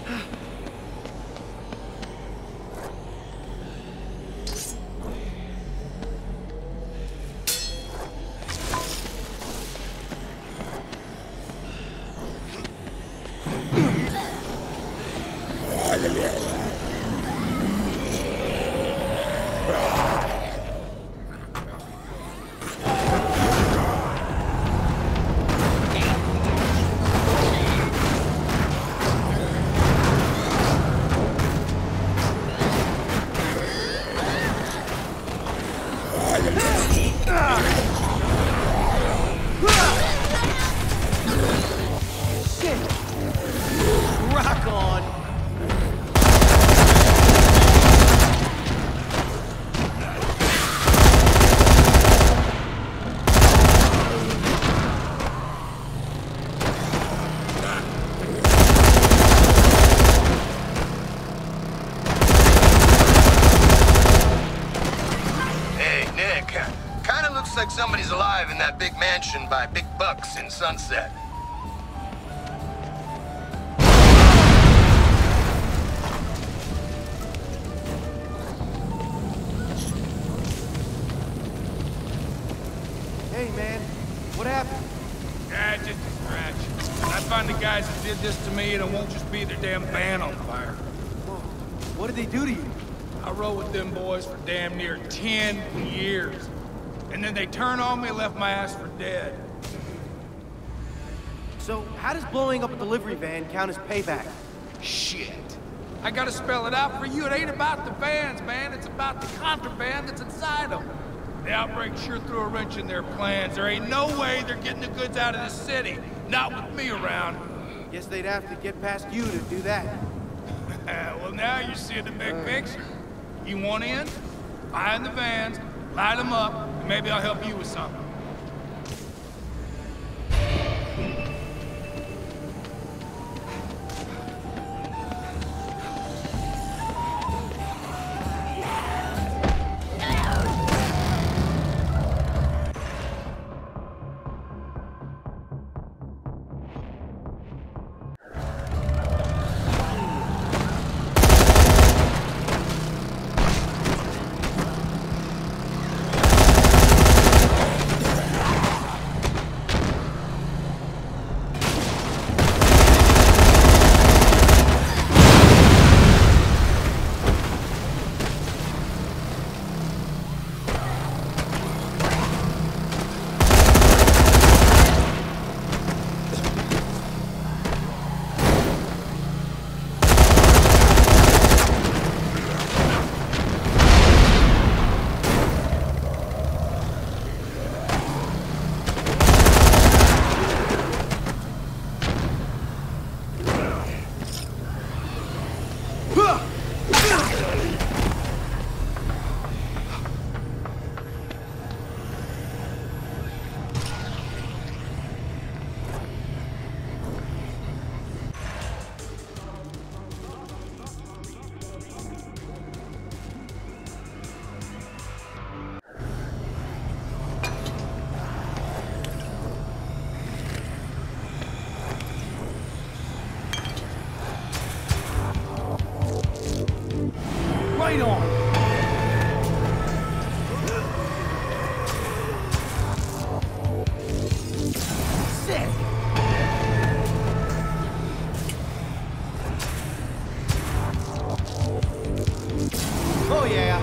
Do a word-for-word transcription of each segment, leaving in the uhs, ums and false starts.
Somebody's alive in that big mansion by Big Bucks in Sunset. Hey, man. What happened? Ah, just a scratch. When I find the guys who did this to me, and it won't just be their damn van on fire. Whoa. What did they do to you? I rode with them boys for damn near ten years. And then they turned on me and left my ass for dead. So, how does blowing up a delivery van count as payback? Shit. I gotta spell it out for you. It ain't about the vans, man. It's about the contraband that's inside them. The outbreak sure threw a wrench in their plans. There ain't no way they're getting the goods out of the city. Not with me around. Guess they'd have to get past you to do that. Well, now you're seeing the big picture. You want in? Find the vans, light them up, and maybe I'll help you with something. Right on! Sick! Oh yeah!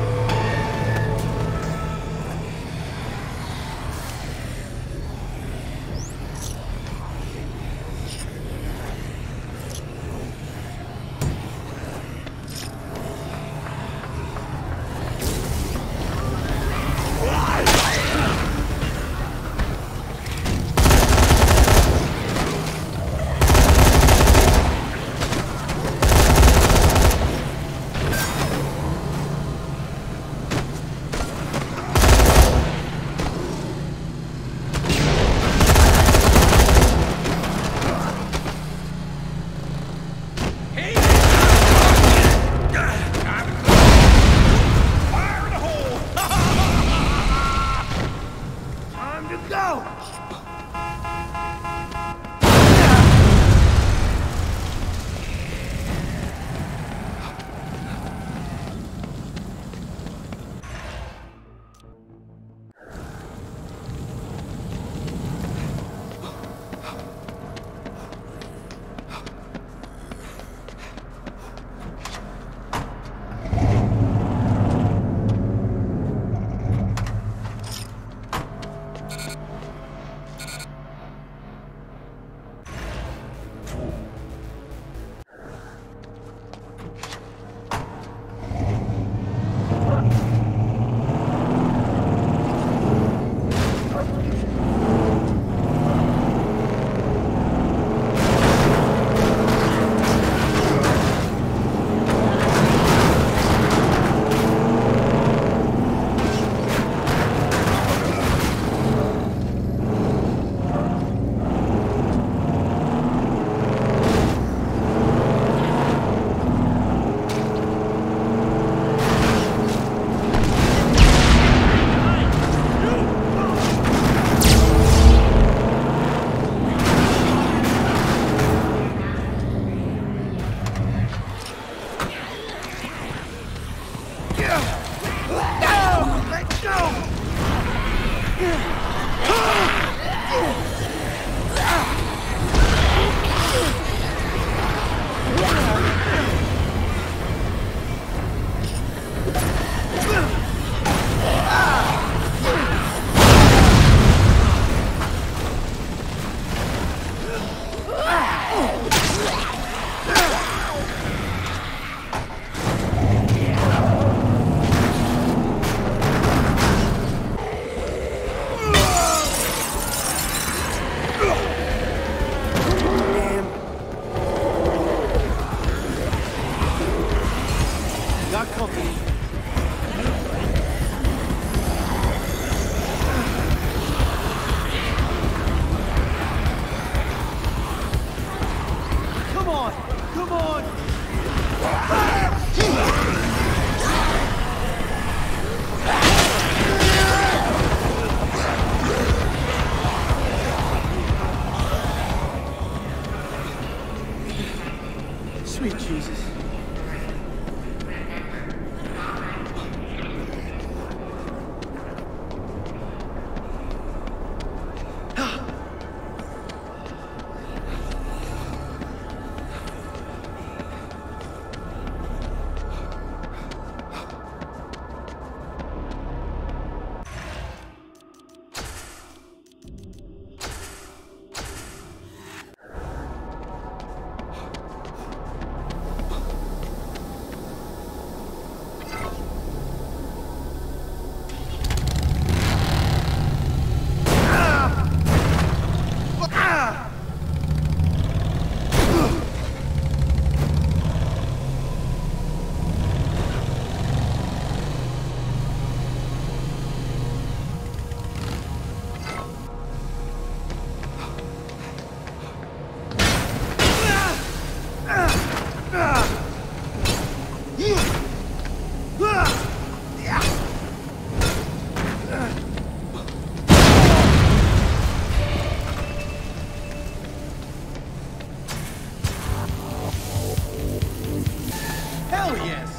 on! Come on! Sweet Jesus. Hell yes!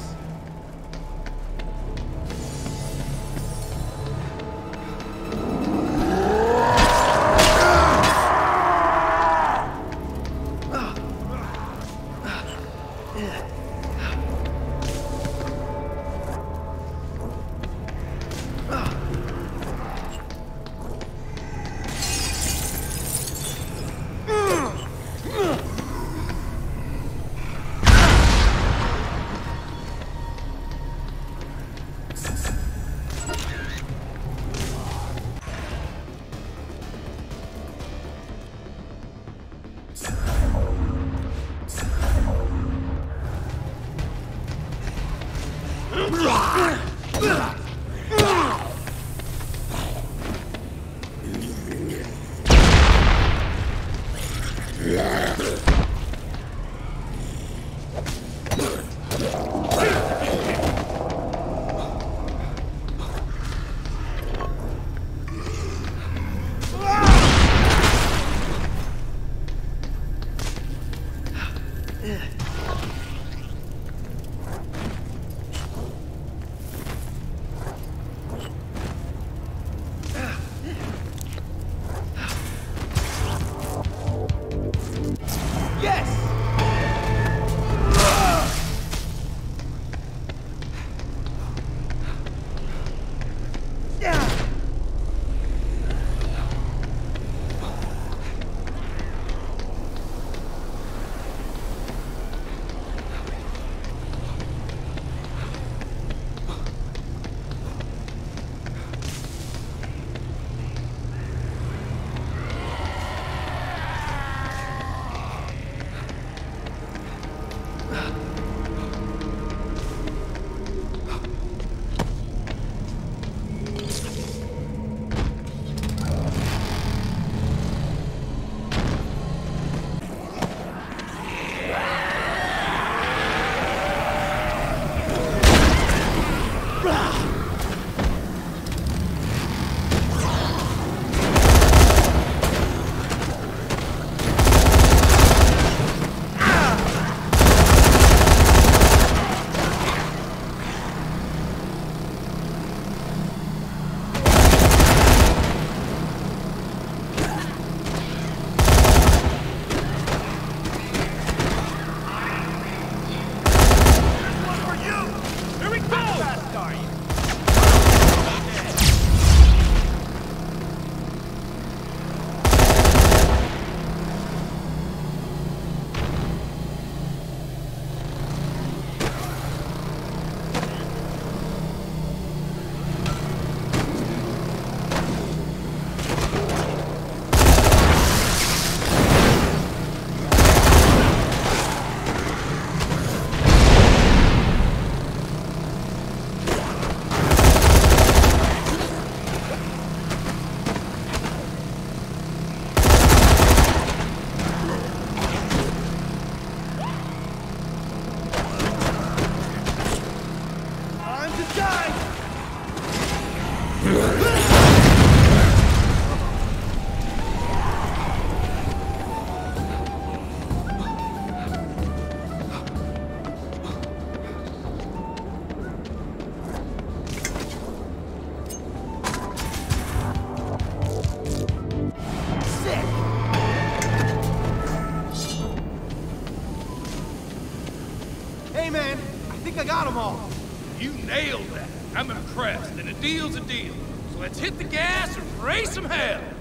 Hey, man, I think I got them all. You nailed that. I'm impressed, and a deal's a deal. So let's hit the gas and raise some hell.